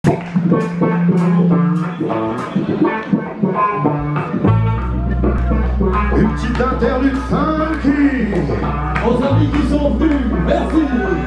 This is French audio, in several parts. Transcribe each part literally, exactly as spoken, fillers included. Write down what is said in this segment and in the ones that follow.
Une petite interlude funky aux amis qui sont venus, merci.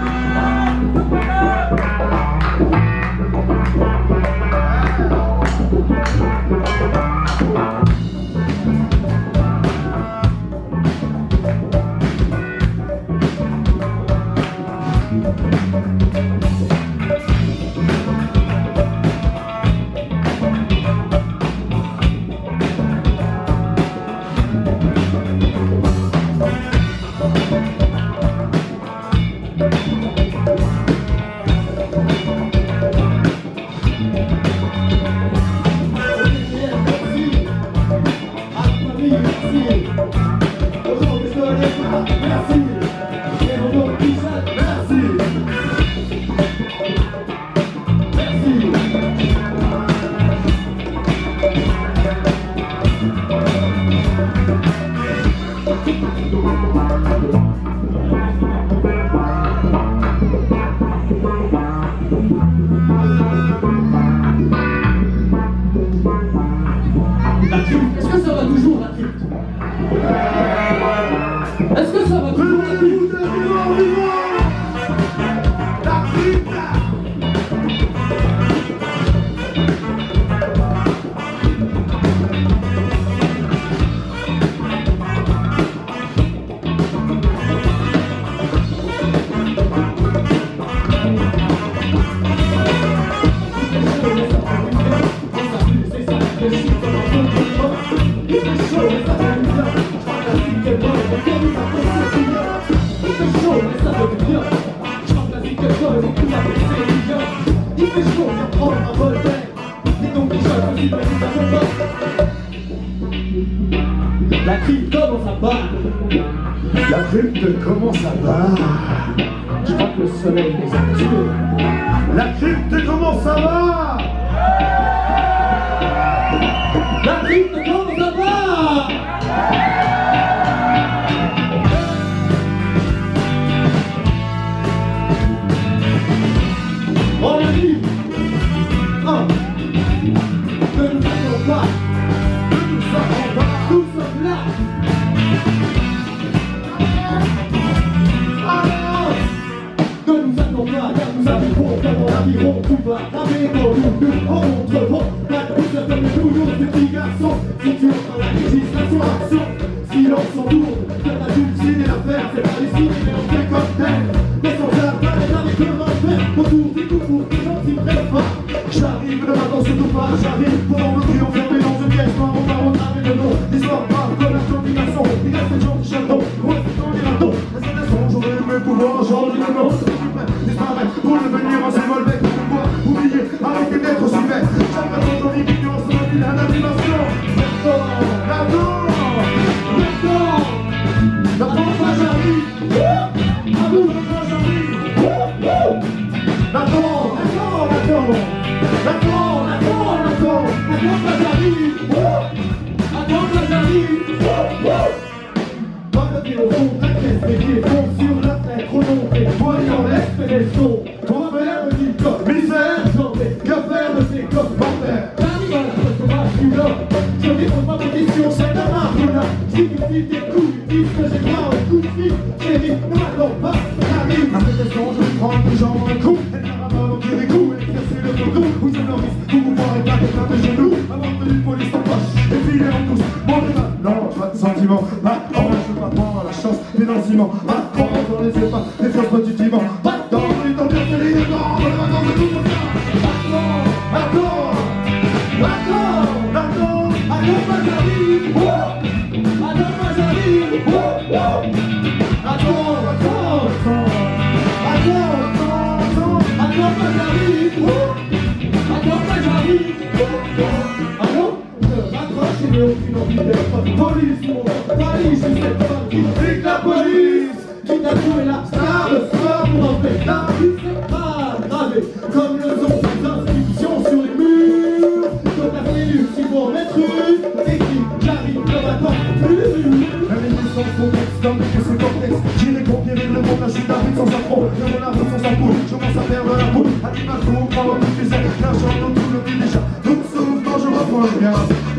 Est-ce que ça va toujours la crypte? Est-ce que ça va toujours la crypte? La crypte. La crypte commence à battre. La crypte commence à battre. Je crois que le soleil les a tués. La crypte commence à battre. La crypte commence à battre. On a dit un, ne nous attendons pas, ne nous attendons pas, nous sommes là. Alors, ne nous attendons pas, car nous arriverons, car nous arriverons, tout va avec nous, nous rencontrerons la poussière comme toujours ces petits garçons. Si tu entends la législation, action, silence entoure, car la dulcine et l'affaire, c'est pas les signes, mais on fait cocktail. Laissons la balle avec le mauvais, autour du coup pour que l'on s'y prenne pas. J'arrive ne m'attends surtout pas, j'arrive pour me triompher dans une pièce noire, on va retarder le nom. L'histoire parle comme la chante du garçon, il reste des gens qui château, ouais c'est dans les râteaux. À cette façon, j'aurais aimé pouvoir changer le nom. Disparaître pour devenir un symbole bec, pour pouvoir oublier, arrêter d'être super. Chaque façon, j'en ai mignon, sur la ville à l'animation. Maintenant, maintenant, maintenant, maintenant, moi j'arrive. À vous, maintenant j'arrive. Maintenant, maintenant, maintenant. Maintenant, maintenant, maintenant, maintenant que j'arrive, attends que j'arrive. Dans le pied au fond, la caisse des pieds font sur la tête, remonter, voyant respect des sons. On va faire une coque, misère, chanter, que faire de ces coques bancaires? J'arrive à la restaurant, je suis là, je réponds pas aux questions, c'est un marque-là. Si vous dites des coups, dis que j'ai pas un coup de fil, j'ai dit, ne m'attends pas, j'arrive. À cette façon, je vais prendre les gens un coup, et la maman qui des coups, et casser le dos, vous êtes novice, vous vous parlez pas des plaintes de genoux, avant que une police en poche, et puis les en tous, bon débat, non, pas de sentiments, pas de temps, je veux pas prendre la chance, financement, pas de temps, on les sait pas, des choses positivement, pas de temps, on est en bien fini, de temps, on est maintenant de tout ça, attends, attends, attends, attends, attends, moi j'arrive, attends, moi j'arrive, attends, attends, attends, attends, attends, moi j'arrive, attends, moi j'arrive, allons, je raccroche et n'ai aucune envie d'être police, mon police, c'est cette femme qui fait que la police, qui t'a trouvé la star, le soir pour en faire dans tout le délicat. Donc sauf quand je reprends le mien.